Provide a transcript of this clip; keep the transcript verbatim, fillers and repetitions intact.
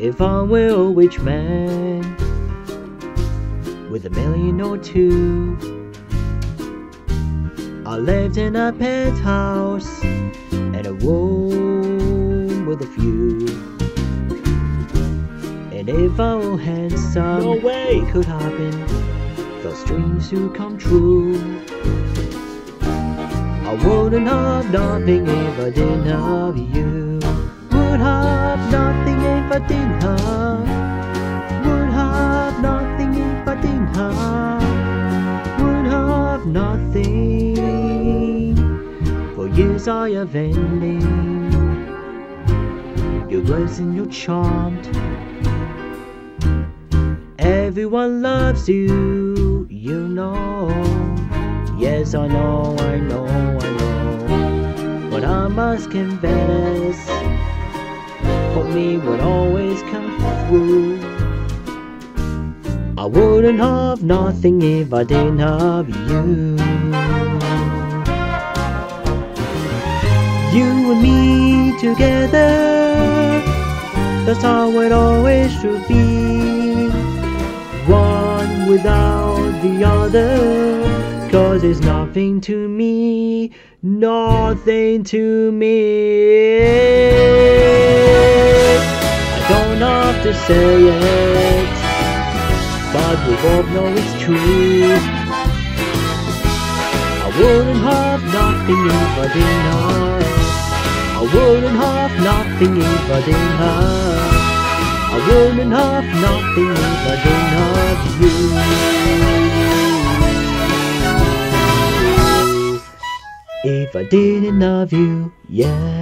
If I were a rich man with a million or two, I lived in a penthouse and a room with a view. And if I were handsome, No way! it could happen, those dreams to come true. I wouldn't have nothing if I didn't have you. Would have nothing if I didn't have. Would have nothing if I didn't have. Would have nothing. For years I have ending. Your grace and your charmed. Everyone loves you, you know. Yes, I know, I know, I know. But I must confess, for me would always come through. I wouldn't have nothing if I didn't have you. You and me together, that's how it always should be. One without the other, 'cause it's nothing to me, nothing to me. I don't have to say it, but we both know it's true. I wouldn't have nothing if I didn't have. I wouldn't have nothing if I didn't have. I wouldn't have nothing if I didn't have you. If I didn't love you, yeah.